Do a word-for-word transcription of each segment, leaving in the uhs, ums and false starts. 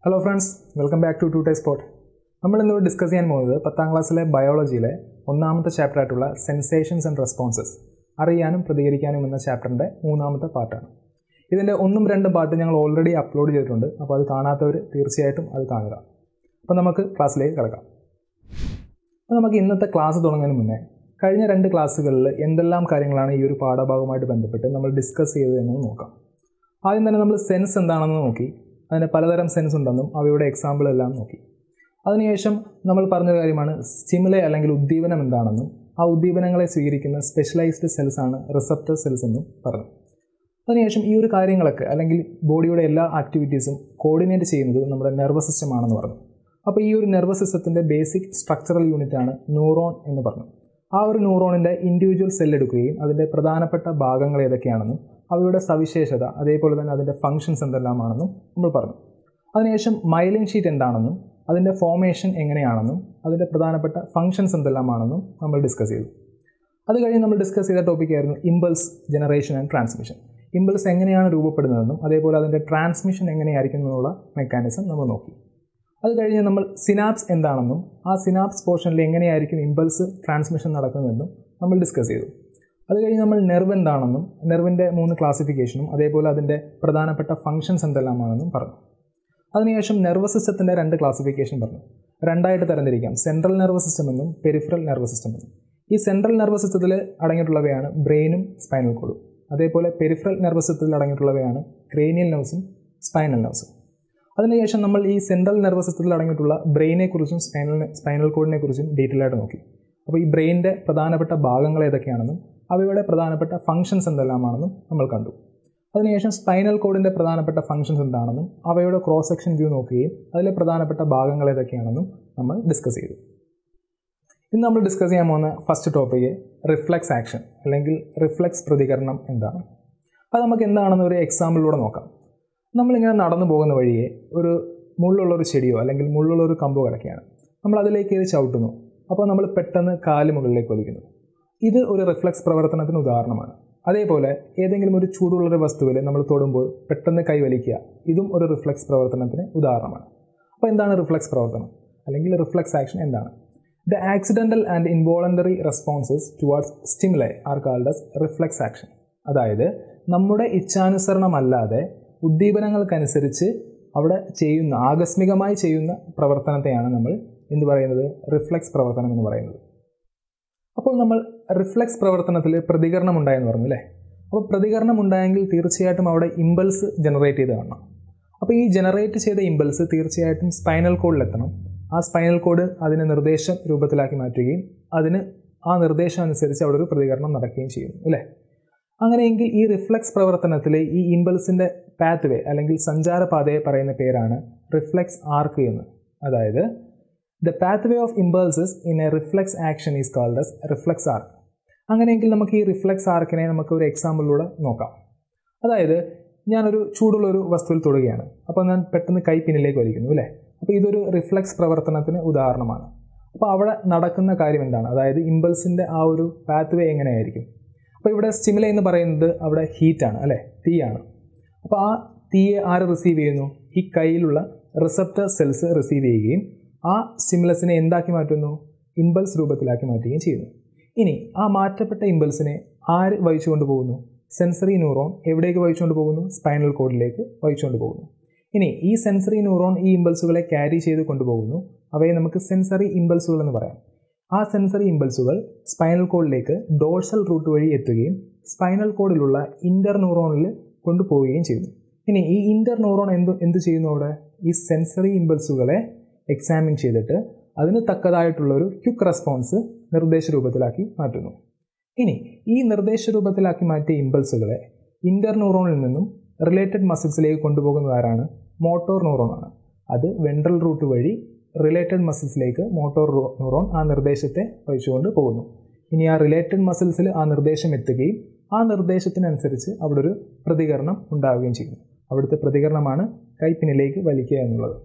Hello friends, welcome back to Tutor Sport. We will discuss the tenth class biology one chapter ആയിട്ടുള്ള sensations and responses. അറിയാനും പ്രതികരിക്കാനും എന്ന ചാപ്റ്ററിന്റെ മൂന്നാമത്തെ പാർട്ടാണ്. ഇതിന്റെ ഒന്നും രണ്ടും പാർട്ട് ഞങ്ങൾ ഓൾറെഡി അപ്ലോഡ് ചെയ്തിട്ടുണ്ട്. അപ്പോൾ അത് കാണാത്തവർ തീർച്ചയായിട്ടും അത് കാണുക. അപ്പോൾ നമുക്ക് ക്ലാസ്സിലേക്ക് കടക്കാം. അപ്പോൾ നമുക്ക് ഇന്നത്തെ ക്ലാസ് തുടങ്ങുന്നതിന് മുന്നേ കഴിഞ്ഞ രണ്ട് ക്ലാസ്സുകളിൽ എന്തെല്ലാം കാര്യങ്ങളാണ് ഈ ഒരു പാഠഭാഗവുമായിട്ട് ബന്ധപ്പെട്ട് നമ്മൾ ഡിസ്കസ് ചെയ്തതെന്ന് നോക്കാം. ആദ്യം തന്നെ നമ്മൾ സെൻസ് എന്താണെന്ന് നോക്കി. അതിന് പലതരം സെൻസ് ഉണ്ടെന്നും അവയുടെ എക്സാമ്പിൾ എല്ലാം നോക്കി. അതിനുശേഷം നമ്മൾ പറഞ്ഞ കാര്യമാണ് സ്റ്റിമുലൈ അല്ലെങ്കിൽ ഉദ്ദീപനം എന്താണെന്നും ആ ഉദ്ദീപനങ്ങളെ സ്വീകരിക്കുന്ന സ്പെഷ്യലൈസ്ഡ് സെൽസ് ആണ് റിസപ്റ്റർ സെൽസ് എന്നും പറഞ്ഞു. അതിനുശേഷം ഈ ഒരു കാര്യങ്ങളൊക്കെ അല്ലെങ്കിൽ ബോഡിയുടെ എല്ലാ ആക്ടിവിറ്റീസും കോർഡിനേറ്റ് ചെയ്യുന്നത് നമ്മുടെ നെർവസ് സിസ്റ്റം ആണെന്ന് പറഞ്ഞു. അപ്പോൾ ഈ ഒരു നെർവസ് സിസ്റ്റത്തിൻ്റെ ബേസിക് സ്ട്രക്ചറൽ യൂണിറ്റ് ആണ് ന്യൂറോൺ എന്ന് പറഞ്ഞു. ആ ഒരു ന്യൂറോണിൻ്റെ ഇൻഡിവിജ്വൽ സെല്ലെടുക്കുകയും അതിൻ്റെ പ്രധാനപ്പെട്ട ഭാഗങ്ങൾ ഏതൊക്കെയാണെന്നും അവയുടെ സവിശേഷത അതേപോലെ തന്നെ അതിൻ്റെ ഫങ്ഷൻസ് എന്തെല്ലാമാണെന്നും നമ്മൾ പറഞ്ഞു. അതിനുശേഷം മൈലിൻ ഷീറ്റ് എന്താണെന്നും അതിൻ്റെ ഫോർമേഷൻ എങ്ങനെയാണെന്നും അതിൻ്റെ പ്രധാനപ്പെട്ട ഫങ്ഷൻസ് എന്തെല്ലാമാണെന്നും നമ്മൾ ഡിസ്കസ് ചെയ്തു. അത് കഴിഞ്ഞ് നമ്മൾ ഡിസ്കസ് ചെയ്ത ടോപ്പിക്കായിരുന്നു impulse generation and transmission. Impulse എങ്ങനെയാണ് രൂപപ്പെടുന്നതെന്നും അതേപോലെ അതിൻ്റെ ട്രാൻസ്മിഷൻ എങ്ങനെയായിരിക്കും എന്നുള്ള മെക്കാനിസം നമ്മൾ നോക്കി. അത് കഴിഞ്ഞ് നമ്മൾ സിനാപ്സ് എന്താണെന്നും ആ സിനാപ്സ് പോർഷനിൽ എങ്ങനെയായിരിക്കും ഇമ്പൾസ് ട്രാൻസ്മിഷൻ നടക്കുന്നതെന്നും നമ്മൾ ഡിസ്കസ് ചെയ്തു. അത് കഴിഞ്ഞ് നമ്മൾ നെർവ് എന്താണെന്നും നെർവിൻ്റെ മൂന്ന് ക്ലാസിഫിക്കേഷനും അതേപോലെ അതിൻ്റെ പ്രധാനപ്പെട്ട ഫങ്ഷൻസ് എന്തെല്ലാമാണെന്നും പറഞ്ഞു. അതിനുശേഷം നെർവസ് സിസ്റ്റത്തിൻ്റെ രണ്ട് ക്ലാസിഫിക്കേഷൻ പറഞ്ഞു. രണ്ടായിട്ട് തരംതിരിക്കാം, സെൻട്രൽ നെർവസ് സിസ്റ്റം എന്നും പെരിഫറൽ നെർവസ് സിസ്റ്റം എന്നും. ഈ സെൻട്രൽ നെർവസ് സിസ്റ്റത്തിൽ അടങ്ങിയിട്ടുള്ളവയാണ് ബ്രെയിനും സ്പൈനൽ കോഡും. അതേപോലെ പെരിഫറൽ നെർവസ് സിസ്റ്റത്തിൽ അടങ്ങിയിട്ടുള്ളവയാണ് ക്രേനിയൽ നെർവ്സും സ്പൈനൽ നെർവ്സും. അതിനുശേഷം നമ്മൾ ഈ സെൻട്രൽ നെർവസ് സിസ്റ്റത്തിൽ അടങ്ങിയിട്ടുള്ള ബ്രെയിനെക്കുറിച്ചും സ്പൈനൽ സ്പൈനൽ കോഡിനെ കുറിച്ചും ഡീറ്റെയിൽ ആയിട്ട് നോക്കി. അപ്പോൾ ഈ ബ്രെയിനിൻ്റെ പ്രധാനപ്പെട്ട ഭാഗങ്ങൾ ഏതൊക്കെയാണെന്നും അവയുടെ പ്രധാനപ്പെട്ട ഫങ്ഷൻസ് എന്തെല്ലാമാണെന്നും നമ്മൾ കണ്ടു. അതിനുശേഷം സ്പൈനൽ കോഡിൻ്റെ പ്രധാനപ്പെട്ട ഫങ്ഷൻസ് എന്താണെന്നും അവയുടെ ക്രോസ് സെക്ഷൻ വ്യൂ നോക്കുകയും അതിലെ പ്രധാനപ്പെട്ട ഭാഗങ്ങൾ ഏതൊക്കെയാണെന്നും നമ്മൾ ഡിസ്കസ് ചെയ്തു. ഇന്ന് നമ്മൾ ഡിസ്കസ് ചെയ്യാൻ പോകുന്ന ഫസ്റ്റ് ടോപ്പിക്ക് റിഫ്ലെക്സ് ആക്ഷൻ അല്ലെങ്കിൽ റിഫ്ലെക്സ് പ്രതികരണം എന്താണ്. അത് നമുക്ക് എന്താണെന്ന് ഒരു എക്സാമ്പിളിലൂടെ നോക്കാം. നമ്മളിങ്ങനെ നടന്നു പോകുന്ന വഴിയെ ഒരു മുള്ളുള്ളൊരു ചെടിയോ അല്ലെങ്കിൽ മുള്ളുള്ളൊരു കമ്പോ കിടക്കുകയാണ്. നമ്മൾ അതിലേക്ക് ഇത് ചവിട്ടുന്നു. അപ്പോൾ നമ്മൾ പെട്ടെന്ന് കാല് മുകളിലേക്ക് വലിക്കുന്നു. ഇത് ഒരു റിഫ്ലെക്സ് പ്രവർത്തനത്തിന് ഉദാഹരണമാണ്. അതേപോലെ ഏതെങ്കിലും ഒരു ചൂടുള്ളൊരു വസ്തുവിൽ നമ്മൾ തൊടുമ്പോൾ പെട്ടെന്ന് കൈവലിക്കുക, ഇതും ഒരു റിഫ്ലെക്സ് പ്രവർത്തനത്തിന് ഉദാഹരണമാണ്. അപ്പോൾ എന്താണ് റിഫ്ലെക്സ് പ്രവർത്തനം അല്ലെങ്കിൽ റിഫ്ലെക്സ് ആക്ഷൻ എന്താണ്? The accidental and involuntary responses towards stimuli are called as reflex action. അതായത് നമ്മുടെ ഇച്ഛാനുസരണമല്ലാതെ ഉദ്ദീപനങ്ങൾക്കനുസരിച്ച് അവിടെ ചെയ്യുന്ന ആകസ്മികമായി ചെയ്യുന്ന പ്രവർത്തനത്തെയാണ് നമ്മൾ എന്ത് പറയുന്നത് റിഫ്ലെക്സ് പ്രവർത്തനം എന്ന് പറയുന്നത്. അപ്പോൾ നമ്മൾ റിഫ്ലെക്സ് പ്രവർത്തനത്തിൽ പ്രതികരണം ഉണ്ടായെന്ന് പറഞ്ഞു അല്ലേ. അപ്പോൾ പ്രതികരണം ഉണ്ടായെങ്കിൽ തീർച്ചയായിട്ടും അവിടെ ഇമ്പൾസ് ജനറേറ്റ് ചെയ്ത് കാണണം. അപ്പോൾ ഈ ജനറേറ്റ് ചെയ്ത ഇമ്പൾസ് തീർച്ചയായിട്ടും സ്പൈനൽ കോഡിലെത്തണം. ആ സ്പൈനൽ കോഡ് അതിനെ നിർദ്ദേശ രൂപത്തിലാക്കി മാറ്റുകയും അതിന് ആ നിർദ്ദേശം അനുസരിച്ച് അവിടെ ഒരു പ്രതികരണം നടക്കുകയും ചെയ്യുന്നു അല്ലേ. അങ്ങനെയെങ്കിൽ ഈ റിഫ്ലെക്സ് പ്രവർത്തനത്തിൽ ഈ ഇമ്പൾസിൻ്റെ പാത്ത് വേ അല്ലെങ്കിൽ സഞ്ചാരപാതയെ പറയുന്ന പേരാണ് റിഫ്ലെക്സ് ആർക്ക് എന്ന്. അതായത് the pathway of impulses in a reflex action is called as reflex arc. അങ്ങനെയെങ്കിൽ നമുക്ക് ഈ റിഫ്ലെക്സ് ആർക്കിനെ നമുക്ക് ഒരു എക്സാമ്പിളിലൂടെ നോക്കാം. അതായത് ഞാനൊരു ചൂടുള്ളൊരു വസ്തുവിൽ തൊടുകയാണ്. അപ്പോൾ ഞാൻ പെട്ടെന്ന് കൈ പിന്നിലേക്ക് വലിക്കുന്നു അല്ലേ. അപ്പോൾ ഇതൊരു റിഫ്ലെക്സ് പ്രവർത്തനത്തിന് ഉദാഹരണമാണ്. അപ്പോൾ അവിടെ നടക്കുന്ന കാര്യം എന്താണ്? അതായത് ഇമ്പൾസിൻ്റെ ആ ഒരു പാത്വേ എങ്ങനെയായിരിക്കും? അപ്പോൾ ഇവിടെ സ്റ്റിമുലൈ എന്ന് പറയുന്നത് അവിടെ ഹീറ്റാണ് അല്ലേ, തീയാണ്. അപ്പോൾ ആ തീയെ ആര് റിസീവ് ചെയ്യുന്നു? ഈ കയ്യിലുള്ള റിസപ്റ്റർ സെൽസ് റിസീവ് ചെയ്യുകയും ആ സ്റ്റിമുലസിനെ എന്താക്കി മാറ്റുന്നു? ഇമ്പൾസ് രൂപത്തിലാക്കി മാറ്റുകയും ചെയ്യുന്നു. ഇനി ആ മാറ്റപ്പെട്ട ഇമ്പൾസിനെ ആര് വഹിച്ചുകൊണ്ട് പോകുന്നു? സെൻസറി ന്യൂറോൺ എവിടേക്ക് വഹിച്ചുകൊണ്ട് പോകുന്നു? സ്പൈനൽ കോഡിലേക്ക് വഹിച്ചുകൊണ്ട് പോകുന്നു. ഇനി ഈ സെൻസറി ന്യൂറോൺ ഈ ഇമ്പൾസുകളെ ക്യാരി ചെയ്ത് കൊണ്ടുപോകുന്നു. അവയെ നമുക്ക് സെൻസറി ഇമ്പൾസുകൾ എന്ന് പറയാം. ആ സെൻസറി ഇമ്പൾസുകൾ സ്പൈനൽ കോഡിലേക്ക് ഡോർസൽ റൂട്ട് വഴി എത്തുകയും സ്പൈനൽ കോഡിലുള്ള ഇൻ്റർ ന്യൂറോണിൽ കൊണ്ടുപോവുകയും ചെയ്യുന്നു. ഇനി ഈ ഇൻ്റർ ന്യൂറോൺ എന്ത് എന്ത് ചെയ്യുന്നു? അവിടെ ഈ സെൻസറി ഇമ്പൾസുകളെ എക്സാമിൻ ചെയ്തിട്ട് അതിന് തക്കതായിട്ടുള്ളൊരു ക്വിക്ക് റെസ്പോൺസ് നിർദ്ദേശ രൂപത്തിലാക്കി മാറ്റുന്നു. ഇനി ഈ നിർദ്ദേശ രൂപത്തിലാക്കി മാറ്റിയ ഇമ്പൾസുകളെ ഇൻ്റർ ന്യൂറോണിൽ നിന്നും റിലേറ്റഡ് മസിൽസിലേക്ക് കൊണ്ടുപോകുന്നതാരാണ്? മോട്ടോർ ന്യൂറോണാണ്. അത് വെൻട്രൽ റൂട്ട് വഴി റിലേറ്റഡ് മസിൽസിലേക്ക് മോട്ടോർ ന്യൂറോൺ ആ നിർദ്ദേശത്തെ വഹിച്ചുകൊണ്ട് പോകുന്നു. ഇനി ആ റിലേറ്റഡ് മസിൽസിൽ ആ നിർദ്ദേശം എത്തുകയും ആ നിർദ്ദേശത്തിനനുസരിച്ച് അവിടെ ഒരു പ്രതികരണം ഉണ്ടാവുകയും ചെയ്യുന്നു. അവിടുത്തെ പ്രതികരണമാണ് കൈപ്പിന്നിലേക്ക് വലിക്കുക എന്നുള്ളത്.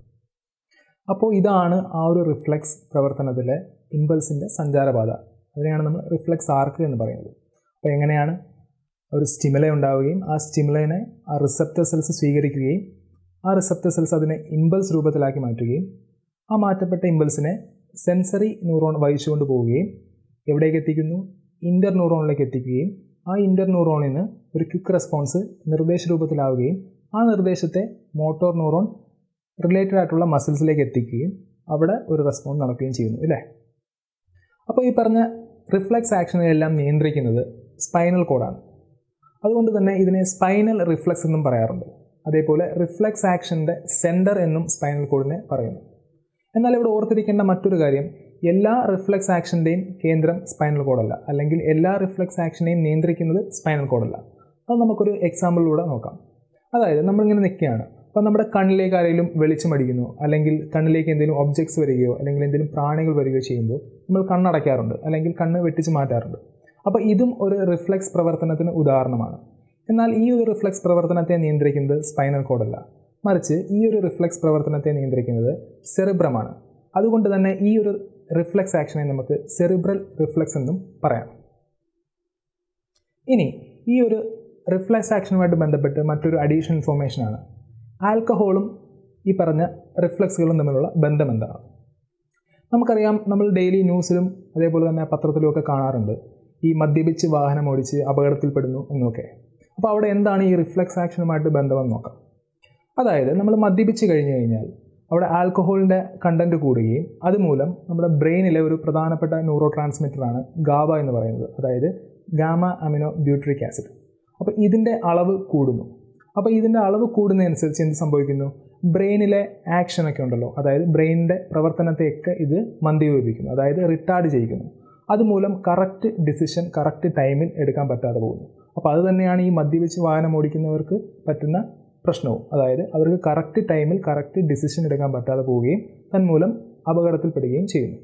അപ്പോൾ ഇതാണ് ആ ഒരു റിഫ്ലെക്സ് പ്രവർത്തനത്തിലെ ഇമ്പൾസിൻ്റെ സഞ്ചാരപാത. അതിനെയാണ് നമ്മൾ റിഫ്ലെക്സ് ആർക്ക് എന്ന് പറയുന്നത്. അപ്പോൾ എങ്ങനെയാണ് ഒരു സ്റ്റിമുലൈ ഉണ്ടാവുകയും ആ സ്റ്റിമുലൈനെ ആ റിസപ്റ്റർ സെൽസ് സ്വീകരിക്കുകയും ആ റിസപ്റ്റർ സെൽസ് അതിനെ ഇമ്പൾസ് രൂപത്തിലാക്കി മാറ്റുകയും ആ മാറ്റപ്പെട്ട ഇമ്പൾസിനെ സെൻസറി ന്യൂറോൺ വഹിച്ചുകൊണ്ട് പോവുകയും എവിടേക്ക് എത്തിക്കുന്നു? ഇൻ്റർ ന്യൂറോണിലേക്ക് എത്തിക്കുകയും ആ ഇൻ്റർ ന്യൂറോണിൽ നിന്ന് ഒരു ക്വിക്ക് റെസ്പോൺസ് നിർദ്ദേശ രൂപത്തിലാവുകയും ആ നിർദ്ദേശത്തെ മോട്ടോർ ന്യൂറോൺ റിലേറ്റഡ് ആയിട്ടുള്ള മസിൽസിലേക്ക് എത്തിക്കുകയും അവിടെ ഒരു റെസ്പോൺസ് നടക്കുകയും ചെയ്യുന്നു അല്ലേ? അപ്പോൾ ഈ പറഞ്ഞ റിഫ്ലെക്സ് ആക്ഷനെല്ലാം നിയന്ത്രിക്കുന്നത് സ്പൈനൽ കോഡാണ്. അതുകൊണ്ട് തന്നെ ഇതിനെ സ്പൈനൽ റിഫ്ലെക്സ് എന്നും പറയാറുണ്ട്. അതേപോലെ റിഫ്ലെക്സ് ആക്ഷൻ്റെ സെൻറ്റർ എന്നും സ്പൈനൽ കോഡിനെ പറയുന്നു. എന്നാൽ ഇവിടെ ഓർത്തിരിക്കേണ്ട മറ്റൊരു കാര്യം, എല്ലാ റിഫ്ലെക്സ് ആക്ഷൻ്റെയും കേന്ദ്രം സ്പൈനൽ കോഡല്ല, അല്ലെങ്കിൽ എല്ലാ റിഫ്ലെക്സ് ആക്ഷനെയും നിയന്ത്രിക്കുന്നത് സ്പൈനൽ കോഡല്ല. അത് നമുക്കൊരു എക്സാമ്പിളിലൂടെ നോക്കാം. അതായത് നമ്മളിങ്ങനെ നിൽക്കുകയാണ്, അപ്പോൾ നമ്മുടെ കണ്ണിലേക്ക് ആരെങ്കിലും വെളിച്ചമടിക്കുന്നു, അല്ലെങ്കിൽ കണ്ണിലേക്ക് എന്തെങ്കിലും ഒബ്ജക്ട്സ് വരികയോ അല്ലെങ്കിൽ എന്തെങ്കിലും പ്രാണികൾ വരികയോ ചെയ്യുമ്പോൾ നമ്മൾ കണ്ണടയ്ക്കാറുണ്ട്, അല്ലെങ്കിൽ കണ്ണ് വെട്ടിച്ച് മാറ്റാറുണ്ട്. അപ്പോൾ ഇതും ഒരു റിഫ്ലെക്സ് പ്രവർത്തനത്തിന് ഉദാഹരണമാണ്. എന്നാൽ ഈ ഒരു റിഫ്ലെക്സ് പ്രവർത്തനത്തെ നിയന്ത്രിക്കുന്നത് സ്പൈനൽ കോഡല്ല, മറിച്ച് ഈ ഒരു റിഫ്ലെക്സ് പ്രവർത്തനത്തെ നിയന്ത്രിക്കുന്നത് സെറിബ്രമാണ്. അതുകൊണ്ട് തന്നെ ഈ ഒരു റിഫ്ലെക്സ് ആക്ഷനെ നമുക്ക് സെറിബ്രൽ റിഫ്ലെക്സ് എന്നും പറയാം. ഇനി ഈ ഒരു റിഫ്ലെക്സ് ആക്ഷനുമായിട്ട് ബന്ധപ്പെട്ട് മറ്റൊരു അഡീഷണൽ ഇൻഫോർമേഷനാണ് ആൽക്കഹോളും ഈ പറഞ്ഞ റിഫ്ലെക്സുകളും തമ്മിലുള്ള ബന്ധം എന്താണ്. നമുക്കറിയാം, നമ്മൾ ഡെയിലി ന്യൂസിലും അതേപോലെ തന്നെ പത്രത്തിലും ഒക്കെ കാണാറുണ്ട് ഈ മദ്യപിച്ച് വാഹനം ഓടിച്ച് അപകടത്തിൽപ്പെടുന്നു എന്നൊക്കെ. അപ്പോൾ അവിടെ എന്താണ് ഈ റിഫ്ലെക്സ് ആക്ഷനുമായിട്ട് ബന്ധമെന്ന് നോക്കാം. അതായത് നമ്മൾ മദ്യപിച്ച് കഴിഞ്ഞ് കഴിഞ്ഞാൽ അവിടെ ആൽക്കഹോളിൻ്റെ കണ്ടൻറ്റ് കൂടുകയും അതുമൂലം നമ്മുടെ ബ്രെയിനിലെ ഒരു പ്രധാനപ്പെട്ട ന്യൂറോ ട്രാൻസ്മിറ്ററാണ് ഗാബ എന്ന് പറയുന്നത്, അതായത് ഗാമ അമിനോ ബ്യൂട്രിക് ആസിഡ്. അപ്പോൾ ഇതിൻ്റെ അളവ് കൂടുന്നു. അപ്പോൾ ഇതിൻ്റെ അളവ് കൂടുന്നതനുസരിച്ച് എന്ത് സംഭവിക്കുന്നു? ബ്രെയിനിലെ ആക്ഷനൊക്കെ ഉണ്ടല്ലോ, അതായത് ബ്രെയിനിൻ്റെ പ്രവർത്തനത്തെയൊക്കെ ഇത് മന്ദീഭവിപ്പിക്കുന്നു, അതായത് റിട്ടാർഡ് ചെയ്യിക്കുന്നു. അതുമൂലം കറക്റ്റ് ഡിസിഷൻ കറക്റ്റ് ടൈമിൽ എടുക്കാൻ പറ്റാതെ പോകുന്നു. അപ്പോൾ അത് തന്നെയാണ് ഈ മദ്യപിച്ച് വാഹനം ഓടിക്കുന്നവർക്ക് പറ്റുന്ന പ്രശ്നവും, അതായത് അവർക്ക് കറക്റ്റ് ടൈമിൽ കറക്റ്റ് ഡിസിഷൻ എടുക്കാൻ പറ്റാതെ പോവുകയും തന്മൂലം അപകടത്തിൽപ്പെടുകയും ചെയ്യുന്നു.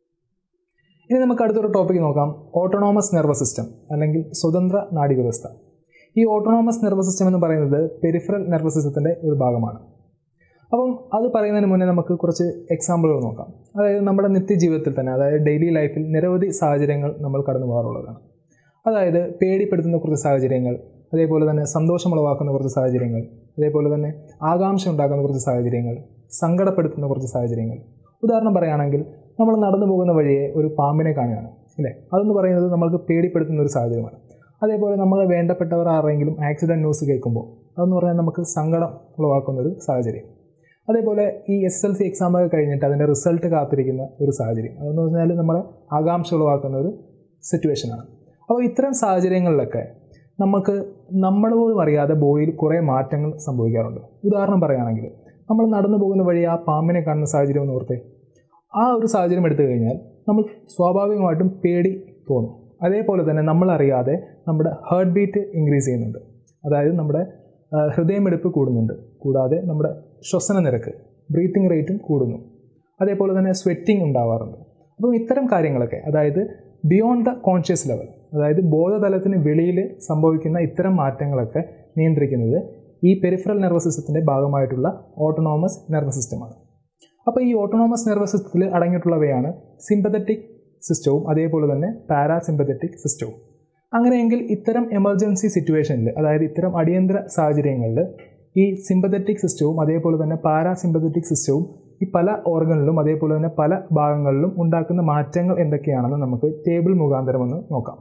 ഇനി നമുക്ക് അടുത്തൊരു ടോപ്പിക്ക് നോക്കാം, ഓട്ടോണോമസ് നെർവസ് സിസ്റ്റം അല്ലെങ്കിൽ സ്വതന്ത്ര നാഡീവ്യവസ്ഥ. ഈ ഓട്ടോണോമസ് നെർവസ് സിസ്റ്റം എന്ന് പറയുന്നത് പെരിഫറൽ നെർവസ് സിസ്റ്റത്തിൻ്റെ ഒരു ഭാഗമാണ്. അപ്പം അത് പറയുന്നതിന് മുന്നേ നമുക്ക് കുറച്ച് എക്സാമ്പിളുകൾ നോക്കാം. അതായത് നമ്മുടെ നിത്യജീവിതത്തിൽ തന്നെ, അതായത് ഡെയിലി ലൈഫിൽ നിരവധി സാഹചര്യങ്ങൾ നമ്മൾ കടന്നു പോകാറുള്ളതാണ്. അതായത് പേടിപ്പെടുത്തുന്ന കുറച്ച് സാഹചര്യങ്ങൾ, അതേപോലെ തന്നെ സന്തോഷമുളവാക്കുന്ന കുറച്ച് സാഹചര്യങ്ങൾ, അതേപോലെ തന്നെ ആകാംക്ഷ ഉണ്ടാക്കുന്ന കുറച്ച് സാഹചര്യങ്ങൾ, സങ്കടപ്പെടുത്തുന്ന കുറച്ച് സാഹചര്യങ്ങൾ. ഉദാഹരണം പറയുകയാണെങ്കിൽ, നമ്മൾ നടന്നു പോകുന്ന വഴിയെ ഒരു പാമ്പിനെ കാണുകയാണ് അല്ലേ, അതെന്ന് പറയുന്നത് നമ്മൾക്ക് പേടിപ്പെടുത്തുന്ന ഒരു സാഹചര്യമാണ്. അതേപോലെ നമ്മൾ വേണ്ടപ്പെട്ടവർ ആരെങ്കിലും ആക്സിഡൻറ്റ് ന്യൂസ് കേൾക്കുമ്പോൾ അതെന്ന് പറഞ്ഞാൽ നമുക്ക് സങ്കടം ഉളവാക്കുന്നൊരു സാഹചര്യം. അതേപോലെ ഈ എസ് എസ് എൽ സി എക്സാമൊക്കെ കഴിഞ്ഞിട്ട് അതിൻ്റെ റിസൾട്ട് കാത്തിരിക്കുന്ന ഒരു സാഹചര്യം, അതെന്ന് പറഞ്ഞാൽ നമ്മളെ ആകാംക്ഷ ഉളവാക്കുന്ന ഒരു സിറ്റുവേഷനാണ്. അപ്പോൾ ഇത്തരം സാഹചര്യങ്ങളിലൊക്കെ നമുക്ക് നമ്മൾ പോലും അറിയാതെ ബോഡിയിൽ കുറേ മാറ്റങ്ങൾ സംഭവിക്കാറുണ്ട്. ഉദാഹരണം പറയുകയാണെങ്കിൽ, നമ്മൾ നടന്നു പോകുന്ന വഴി ആ പാമ്പിനെ കാണുന്ന സാഹചര്യം എന്ന് ഓർത്തേ. ആ ഒരു സാഹചര്യം എടുത്തു കഴിഞ്ഞാൽ നമ്മൾ സ്വാഭാവികമായിട്ടും പേടി തോന്നും. അതേപോലെ തന്നെ നമ്മളറിയാതെ നമ്മുടെ ഹാർട്ട് ബീറ്റ് ഇൻക്രീസ് ചെയ്യുന്നുണ്ട്, അതായത് നമ്മുടെ ഹൃദയമിടിപ്പ് കൂടുന്നുണ്ട്. കൂടാതെ നമ്മുടെ ശ്വസന നിരക്ക് ബ്രീത്തിങ് റേറ്റും കൂടുന്നു. അതേപോലെ തന്നെ സ്വെറ്റിംഗ് ഉണ്ടാവാറുണ്ട്. അപ്പോൾ ഇത്തരം കാര്യങ്ങളൊക്കെ, അതായത് ബിയോണ്ട് ദ കോൺഷ്യസ് ലെവൽ, അതായത് ബോധതലത്തിന് വെളിയിൽ സംഭവിക്കുന്ന ഇത്തരം മാറ്റങ്ങളൊക്കെ നിയന്ത്രിക്കുന്നത് ഈ പെരിഫറൽ നെർവസ് സിസ്റ്റത്തിൻ്റെ ഭാഗമായിട്ടുള്ള ഓട്ടോണോമസ് നെർവസ് സിസ്റ്റമാണ്. അപ്പോൾ ഈ ഓട്ടോണോമസ് നെർവസ് സിസ്റ്റത്തിൽ അടങ്ങിയിട്ടുള്ളവയാണ് സിമ്പത്തറ്റിക് സിസ്റ്റവും അതേപോലെ തന്നെ പാരാസിമ്പത്തറ്റിക് സിസ്റ്റവും. അങ്ങനെയെങ്കിൽ ഇത്തരം എമർജൻസി സിറ്റുവേഷനിൽ, അതായത് ഇത്തരം അടിയന്തര സാഹചര്യങ്ങളിൽ ഈ സിമ്പത്തറ്റിക് സിസ്റ്റവും അതേപോലെ തന്നെ പാരാസിമ്പത്തറ്റിക് സിസ്റ്റവും ഈ പല ഓർഗനിലും അതേപോലെ തന്നെ പല ഭാഗങ്ങളിലും ഉണ്ടാക്കുന്ന മാറ്റങ്ങൾ എന്തൊക്കെയാണെന്ന് നമുക്ക് ടേബിൾ മുഖാന്തരം ഒന്ന് നോക്കാം.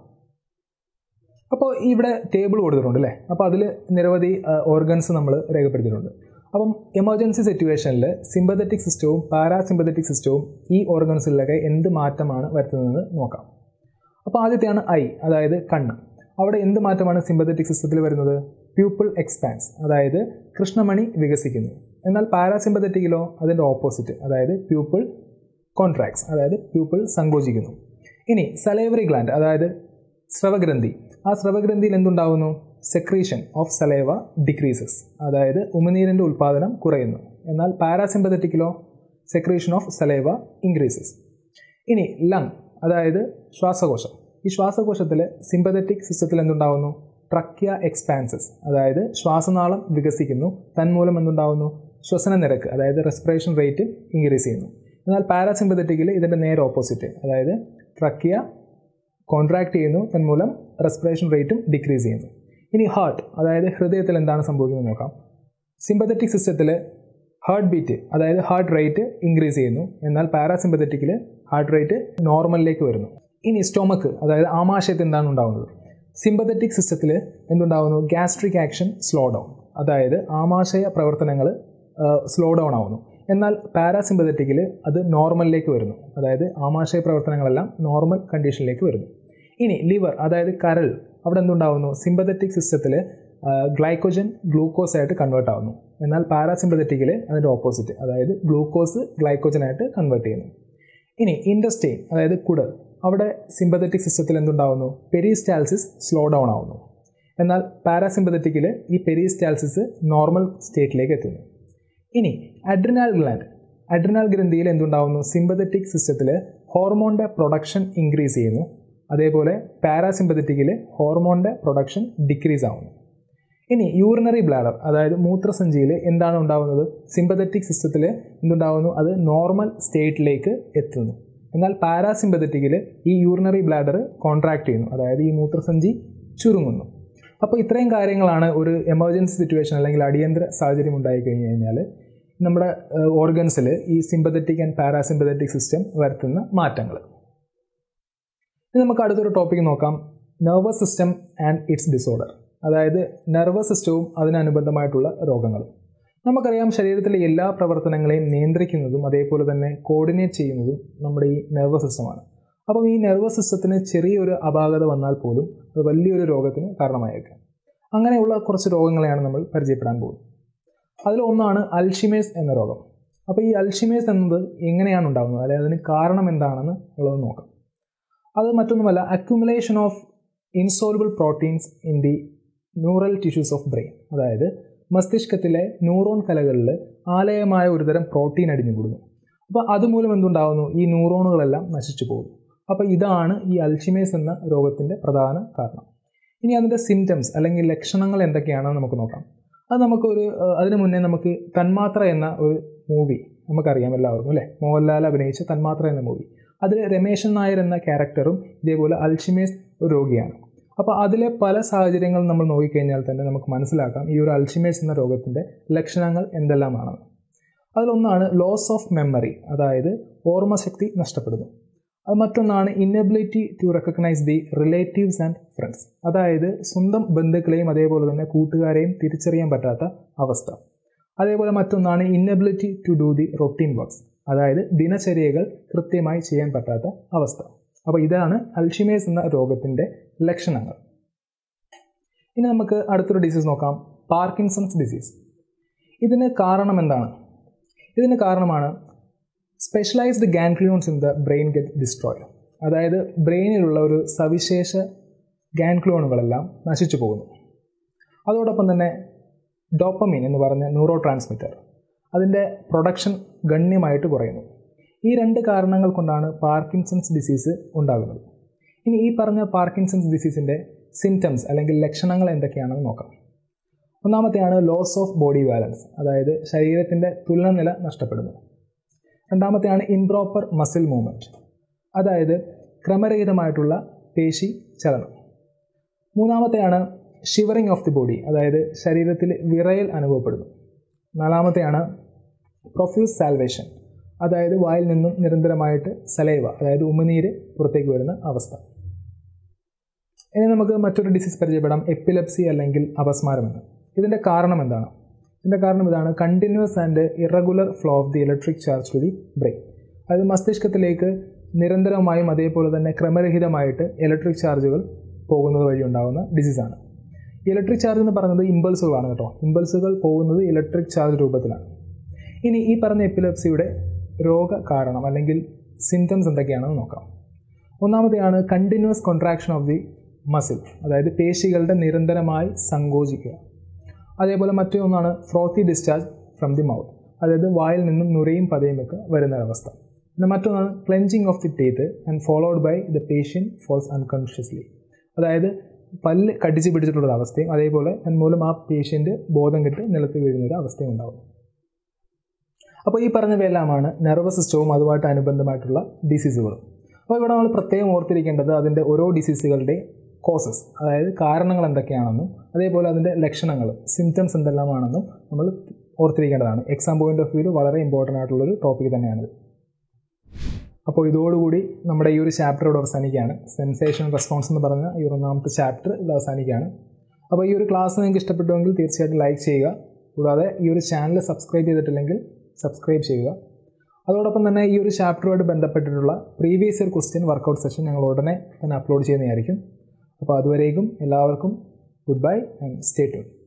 അപ്പോൾ ഇവിടെ ടേബിൾ കൊടുത്തിട്ടുണ്ട് അല്ലേ. അപ്പോൾ അതിൽ നിരവധി ഓർഗൻസ് നമ്മൾ രേഖപ്പെടുത്തിയിട്ടുണ്ട്. അപ്പം എമർജൻസി സിറ്റുവേഷനിൽ സിമ്പത്തറ്റിക് സിസ്റ്റവും പാരാസിമ്പത്തറ്റിക് സിസ്റ്റവും ഈ ഓർഗൻസിലൊക്കെ എന്ത് മാറ്റമാണ് വരുത്തുന്നതെന്ന് നോക്കാം. അപ്പോൾ ആദ്യത്തെയാണ് ഐ, അതായത് കണ്ണ്. അവിടെ എന്ത് മാറ്റമാണ് സിമ്പത്തറ്റിക് സിസ്റ്റത്തിൽ വരുന്നത്? പ്യൂപ്പിൾ എക്സ്പാൻസ്, അതായത് കൃഷ്ണമണി വികസിക്കുന്നു. എന്നാൽ പാരാസിമ്പത്തറ്റിക്കിലോ അതിൻ്റെ ഓപ്പോസിറ്റ്, അതായത് പ്യൂപ്പിൾ കോൺട്രാക്ട്സ്, അതായത് പ്യൂപ്പിൾ സങ്കോചിക്കുന്നു. ഇനി സലൈവറി ഗ്ലാൻഡ്, അതായത് സ്രവഗ്രന്ഥി. ആ സ്രവഗ്രന്ഥിയിൽ എന്തുണ്ടാകുന്നു? സെക്രീഷൻ ഓഫ് സലൈവ ഡിക്രീസസ്, അതായത് ഉമിനീരിൻ്റെ ഉൽപ്പാദനം കുറയുന്നു. എന്നാൽ പാരാസിമ്പത്തറ്റിക്കിലോ സെക്രീഷൻ ഓഫ് സലൈവ ഇൻക്രീസസ്. ഇനി ലങ്, അതായത് ശ്വാസകോശം. ഈ ശ്വാസകോശത്തിൽ സിമ്പത്തറ്റിക് സിസ്റ്റത്തിൽ എന്തുണ്ടാകുന്നു? ട്രക്യ എക്സ്പാൻസസ്, അതായത് ശ്വാസനാളം വികസിക്കുന്നു. തന്മൂലം എന്തുണ്ടാകുന്നു? ശ്വസന നിരക്ക്, അതായത് റെസ്പിറേഷൻ റേറ്റ് ഇൻക്രീസ് ചെയ്യുന്നു. എന്നാൽ പാരാസിമ്പത്തറ്റിക്കിൽ ഇതിൻ്റെ നേരെ ഓപ്പോസിറ്റ്, അതായത് ട്രക്യ കോൺട്രാക്ട് ചെയ്യുന്നു, തന്മൂലം റെസ്പിറേഷൻ റേറ്റും ഡിക്രീസ് ചെയ്യുന്നു. ഇനി ഹാർട്ട്, അതായത് ഹൃദയത്തിൽ എന്താണ് സംഭവിക്കുന്നത് നോക്കാം. സിമ്പത്തറ്റിക് സിസ്റ്റത്തിൽ ഹാർട്ട് ബീറ്റ് അതായത് ഹാർട്ട് റേറ്റ് ഇൻക്രീസ് ചെയ്യുന്നു, എന്നാൽ പാരാസിമ്പത്തറ്റിക്കിൽ ഹാർട്ട് റേറ്റ് നോർമലിലേക്ക് വരുന്നു. ഇനി സ്റ്റൊമക്ക് അതായത് ആമാശയത്തിൽ എന്താണ് ഉണ്ടാകുന്നത്? സിമ്പത്തറ്റിക് സിസ്റ്റത്തിൽ എന്തുണ്ടാകുന്നു? ഗ്യാസ്ട്രിക് ആക്ഷൻ സ്ലോ ഡൗൺ, അതായത് ആമാശയ പ്രവർത്തനങ്ങൾ സ്ലോ ഡൗൺ ആവുന്നു. എന്നാൽ പാരാസിമ്പത്തറ്റിക്കിൽ അത് നോർമലിലേക്ക് വരുന്നു, അതായത് ആമാശയ പ്രവർത്തനങ്ങളെല്ലാം നോർമൽ കണ്ടീഷനിലേക്ക് വരുന്നു. ഇനി ലിവർ അതായത് കരൾ, അവിടെ എന്തുണ്ടാകുന്നു? സിമ്പത്തറ്റിക് സിസ്റ്റത്തിൽ ഗ്ലൈക്കോജൻ ഗ്ലൂക്കോസ് ആയിട്ട് കൺവേർട്ട് ആവുന്നു, എന്നാൽ പാരാസിമ്പത്തറ്റിക്കിൽ അതിൻ്റെ ഓപ്പോസിറ്റ്, അതായത് ഗ്ലൂക്കോസ് ഗ്ലൈക്കോജനായിട്ട് കൺവേർട്ട് ചെയ്യുന്നു. ഇനി ഇൻറ്റസ്റ്റൈൻ അതായത് കുടൽ, അവിടെ സിമ്പത്തറ്റിക് സിസ്റ്റത്തിൽ എന്തുണ്ടാവുന്നു? പെരിസ്റ്റാൾസിസ് സ്ലോ ഡൗൺ ആവുന്നു, എന്നാൽ പാരാസിമ്പത്തറ്റിക്കിൽ ഈ പെരിസ്റ്റാൾസിസ് നോർമൽ സ്റ്റേറ്റിലേക്ക് എത്തുന്നു. ഇനി അഡ്രിനാൽ ഗ്ലാൻഡ്, അഡ്രിനാൽ ഗ്രന്ഥിയിൽ എന്തുണ്ടാവുന്നു? സിമ്പത്തറ്റിക് സിസ്റ്റത്തിൽ ഹോർമോണിൻ്റെ പ്രൊഡക്ഷൻ ഇൻക്രീസ് ചെയ്യുന്നു, അതേപോലെ പാരാസിമ്പത്തറ്റിക്കിൽ ഹോർമോണിൻ്റെ പ്രൊഡക്ഷൻ ഡിക്രീസ് ആവുന്നു. ഇനി യൂറിനറി ബ്ലാഡർ അതായത് മൂത്രസഞ്ചിയിൽ എന്താണ് ഉണ്ടാകുന്നത്? സിമ്പത്തറ്റിക് സിസ്റ്റത്തിൽ എന്തുണ്ടാകുന്നു? അത് നോർമൽ സ്റ്റേറ്റിലേക്ക് എത്തുന്നു, എന്നാൽ പാരാസിമ്പത്തറ്റിക്കിൽ ഈ യൂറിനറി ബ്ലാഡർ കോൺട്രാക്ട് ചെയ്യുന്നു, അതായത് ഈ മൂത്രസഞ്ചി ചുരുങ്ങുന്നു. അപ്പോൾ ഇത്രയും കാര്യങ്ങളാണ് ഒരു എമർജൻസി സിറ്റുവേഷൻ അല്ലെങ്കിൽ അടിയന്തര സാഹചര്യം ഉണ്ടായി കഴിഞ്ഞ് കഴിഞ്ഞാൽ നമ്മുടെ ഓർഗൻസിൽ ഈ സിമ്പത്തറ്റിക് ആൻഡ് പാരാസിമ്പത്തറ്റിക് സിസ്റ്റം വരുത്തുന്ന മാറ്റങ്ങൾ. ഇനി നമുക്ക് അടുത്തൊരു ടോപ്പിക്ക് നോക്കാം, nervous system and its disorder, അതായത് നെർവസ് സിസ്റ്റവും അതിനനുബന്ധമായിട്ടുള്ള രോഗങ്ങൾ. നമുക്കറിയാം ശരീരത്തിലെ എല്ലാ പ്രവർത്തനങ്ങളെയും നിയന്ത്രിക്കുന്നതും അതേപോലെ തന്നെ കോർഡിനേറ്റ് ചെയ്യുന്നതും നമ്മുടെ ഈ നെർവസ് സിസ്റ്റമാണ്. അപ്പം ഈ നെർവസ് സിസ്റ്റത്തിന് ചെറിയൊരു അപാകത വന്നാൽ പോലും അത് വലിയൊരു രോഗത്തിന് കാരണമായേക്കാം. അങ്ങനെയുള്ള കുറച്ച് രോഗങ്ങളെയാണ് നമ്മൾ പരിചയപ്പെടാൻ പോകുന്നത്. അതിലൊന്നാണ് അൽഷിമേഴ്സ് എന്ന രോഗം. അപ്പോൾ ഈ അൽഷിമേഴ്സ് എന്നത് എങ്ങനെയാണ് ഉണ്ടാകുന്നത്, അല്ലെങ്കിൽ അതിന് കാരണം എന്താണെന്ന് ഉള്ളത് നോക്കാം. അത് മറ്റൊന്നുമല്ല, accumulation of insoluble proteins in the neural tissues of brain, അതായത് മസ്തിഷ്കത്തിലെ ന്യൂറോൺ കലകളിൽ ആലയമായ ഒരുതരം പ്രോട്ടീൻ അടിഞ്ഞുകൂടുന്നു. അപ്പോൾ അതുമൂലം എന്തുണ്ടാകുന്നു? ഈ ന്യൂറോണുകളെല്ലാം നശിച്ചു പോകുന്നു. അപ്പോൾ ഇതാണ് ഈ അൽഷിമേഴ്സ് എന്ന രോഗത്തിൻ്റെ പ്രധാന കാരണം. ഇനി അതിൻ്റെ സിംറ്റംസ് അല്ലെങ്കിൽ ലക്ഷണങ്ങൾ എന്തൊക്കെയാണെന്ന് നമുക്ക് നോക്കാം. അത് നമുക്കൊരു അതിനു മുന്നേ നമുക്ക് തന്മാത്ര എന്ന ഒരു മൂവി നമുക്കറിയാം എല്ലാവർക്കും അല്ലേ, മോഹൻലാൽ അഭിനയിച്ച തന്മാത്ര എന്ന മൂവി. അതിൽ രമേശൻ നായർ എന്ന ക്യാരക്ടറും ഇതേപോലെ അൽഷിമേഴ്സ് ഒരു രോഗിയാണ്. അപ്പോൾ അതിലെ പല സാഹചര്യങ്ങളും നമ്മൾ നോക്കിക്കഴിഞ്ഞാൽ തന്നെ നമുക്ക് മനസ്സിലാക്കാം ഈ ഒരു അൽഷിമേഴ്സ് എന്ന രോഗത്തിൻ്റെ ലക്ഷണങ്ങൾ എന്തെല്ലാമാണെന്ന്. അതിലൊന്നാണ് ലോസ് ഓഫ് മെമ്മറി, അതായത് ഓർമ്മശക്തി നഷ്ടപ്പെടുന്നു. അത് മറ്റൊന്നാണ് inability to recognise the relatives and friends, അതായത് സ്വന്തം ബന്ധുക്കളെയും അതേപോലെ തന്നെ കൂട്ടുകാരെയും തിരിച്ചറിയാൻ പറ്റാത്ത അവസ്ഥ. അതേപോലെ മറ്റൊന്നാണ് inability to do the routine works, അതായത് ദിനചര്യകൾ കൃത്യമായി ചെയ്യാൻ പറ്റാത്ത അവസ്ഥ. അപ്പോൾ ഇതാണ് അൽഷിമേഴ്സ് എന്ന രോഗത്തിൻ്റെ ലക്ഷണങ്ങൾ. ഇനി നമുക്ക് അടുത്തൊരു ഡിസീസ് നോക്കാം, പാർക്കിൻസൺസ് ഡിസീസ്. ഇതിന് കാരണം എന്താണ്? ഇതിന് കാരണമാണ് specialised ganglions in the brain get destroyed, അതായത് ബ്രെയിനിലുള്ള ഒരു സവിശേഷ ഗാൻഗ്ലിയോണുകളെല്ലാം നശിച്ചു പോകുന്നു. അതോടൊപ്പം തന്നെ ഡോപ്പമീൻ എന്ന് പറഞ്ഞ ന്യൂറോ ട്രാൻസ്മിറ്റർ അതിൻ്റെ പ്രൊഡക്ഷൻ ഗണ്യമായിട്ട് കുറയുന്നു. ഈ രണ്ട് കാരണങ്ങൾ കൊണ്ടാണ് പാർക്കിൻസൺസ് ഡിസീസ് ഉണ്ടാകുന്നത്. ഇനി ഈ പറഞ്ഞ പാർക്കിൻസൺസ് ഡിസീസിൻ്റെ സിംറ്റംസ് അല്ലെങ്കിൽ ലക്ഷണങ്ങൾ എന്തൊക്കെയാണെന്ന് നോക്കാം. ഒന്നാമത്തെയാണ് ലോസ് ഓഫ് ബോഡി ബാലൻസ്, അതായത് ശരീരത്തിൻ്റെ തുലനനില നഷ്ടപ്പെടുന്നു. രണ്ടാമത്തെയാണ് ഇംപ്രോപ്പർ മസിൽ മൂവ്മെൻറ്റ്, അതായത് ക്രമരഹിതമായിട്ടുള്ള പേശി ചലനം. മൂന്നാമത്തെയാണ് ഷിവറിങ് ഓഫ് ദി ബോഡി, അതായത് ശരീരത്തിൽ വിറയൽ അനുഭവപ്പെടുന്നു. നാലാമത്തെയാണ് പ്രൊഫ്യൂസ് സാൽവേഷൻ, അതായത് വായിൽ നിന്നും നിരന്തരമായിട്ട് സലൈവ അതായത് ഉമിനീര് പുറത്തേക്ക് വരുന്ന അവസ്ഥ. ഇനി നമുക്ക് മറ്റൊരു ഡിസീസ് പരിചയപ്പെടാം, എപ്പിലെപ്സി അല്ലെങ്കിൽ അപസ്മാരം എന്ന്. ഇതിൻ്റെ കാരണം എന്താണ്? ഇതിൻ്റെ കാരണം ഇതാണ്, continuous and irregular flow of the electric charge to the brain, അതായത് മസ്തിഷ്കത്തിലേക്ക് നിരന്തരമായും അതേപോലെ തന്നെ ക്രമരഹിതമായിട്ട് ഇലക്ട്രിക് ചാർജുകൾ പോകുന്നത് വഴി ഉണ്ടാകുന്ന ഡിസീസാണ്. ഇലക്ട്രിക് ചാർജ് എന്ന് പറയുന്നത് ഇമ്പൾസുകളാണ് കേട്ടോ. ഇമ്പൾസുകൾ പോകുന്നത് ഇലക്ട്രിക് ചാർജ് രൂപത്തിലാണ്. ഇനി ഈ പറഞ്ഞ എപ്പിലെപ്സിയുടെ രോഗ കാരണം അല്ലെങ്കിൽ സിംറ്റംസ് എന്തൊക്കെയാണെന്ന് നോക്കാം. ഒന്നാമത്തെയാണ് continuous contraction of the muscle, അതായത് പേശികളുടെ നിരന്തരമായി സങ്കോചിക്കുക. അതേപോലെ മറ്റൊന്നാണ് frothy discharge from the mouth, അതായത് വായിൽ നിന്നും നുരയും പതയുമൊക്കെ വരുന്ന അവസ്ഥ. പിന്നെ മറ്റൊന്നാണ് clenching of the teeth and followed by the patient falls unconsciously, അതായത് പല്ല് കടിച്ച് പിടിച്ചിട്ടുള്ള അവസ്ഥയും അതേപോലെ തന്മൂലം ആ പേഷ്യൻ്റ് ബോധം കെട്ട് നിലത്ത് വീഴുന്നൊരു അവസ്ഥയും ഉണ്ടാകും. അപ്പോൾ ഈ പറഞ്ഞവയെല്ലാമാണ് നെർവസ് സിസ്റ്റവും അതുമായിട്ട് അനുബന്ധമായിട്ടുള്ള ഡിസീസുകളും. അപ്പോൾ ഇവിടെ നമ്മൾ പ്രത്യേകം ഓർത്തിരിക്കേണ്ടത് അതിൻ്റെ ഓരോ ഡിസീസുകളുടെ കോസസ്, അതായത് കാരണങ്ങൾ എന്തൊക്കെയാണെന്നും അതേപോലെ അതിൻ്റെ ലക്ഷണങ്ങൾ, സിംറ്റംസ് എന്തെല്ലാമാണെന്നും നമ്മൾ ഓർത്തിരിക്കേണ്ടതാണ്. എക്സാം പോയിന്റ് ഓഫ് വ്യൂവിൽ വളരെ ഇമ്പോർട്ടൻ്റ് ആയിട്ടുള്ളൊരു ടോപ്പിക് തന്നെയാണിത്. അപ്പോൾ ഇതോടുകൂടി നമ്മുടെ ഈ ഒരു ചാപ്റ്റർ ഇവിടെ അവസാനിക്കുകയാണ്. സെൻസേഷൻ റെസ്പോൺസ് എന്ന് പറഞ്ഞ ഈ ഒരു ഒന്നാമത്തെ ചാപ്റ്റർ ഇവിടെ അവസാനിക്കുകയാണ്. അപ്പോൾ ഈ ഒരു ക്ലാസ് നിങ്ങൾക്ക് ഇഷ്ടപ്പെട്ടുവെങ്കിൽ തീർച്ചയായിട്ടും ലൈക്ക് ചെയ്യുക. കൂടാതെ ഈ ഒരു ചാനൽ സബ്സ്ക്രൈബ് ചെയ്തിട്ടില്ലെങ്കിൽ സബ്സ്ക്രൈബ് ചെയ്യുക. അതോടൊപ്പം തന്നെ ഈ ഒരു ചാപ്റ്ററുമായിട്ട് ബന്ധപ്പെട്ടിട്ടുള്ള previous year question workout session ഞങ്ങൾ ഉടനെ തന്നെ അപ്ലോഡ് ചെയ്യുന്നതായിരിക്കും. അപ്പോൾ അതുവരേക്കും എല്ലാവർക്കും good bye and stay tune.